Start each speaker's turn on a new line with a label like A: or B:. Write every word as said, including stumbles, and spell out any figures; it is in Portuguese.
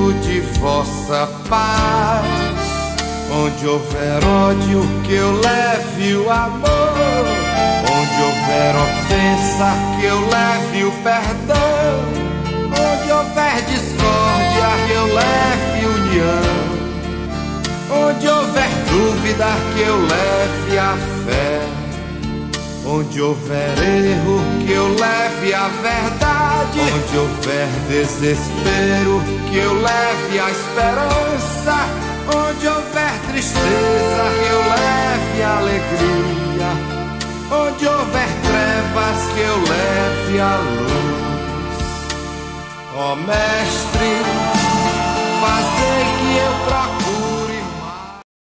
A: espírito de vossa paz. Onde houver ódio, que eu leve o amor. Onde houver ofensa, que eu leve o perdão. Onde houver discórdia, que eu leve união. Onde houver dúvida, que eu leve a fé. Onde houver erro, que eu leve a verdade. Onde houver desespero, que eu leve a esperança. Onde houver tristeza, que eu leve a alegria. Onde houver trevas, que eu leve a luz. Ó Mestre,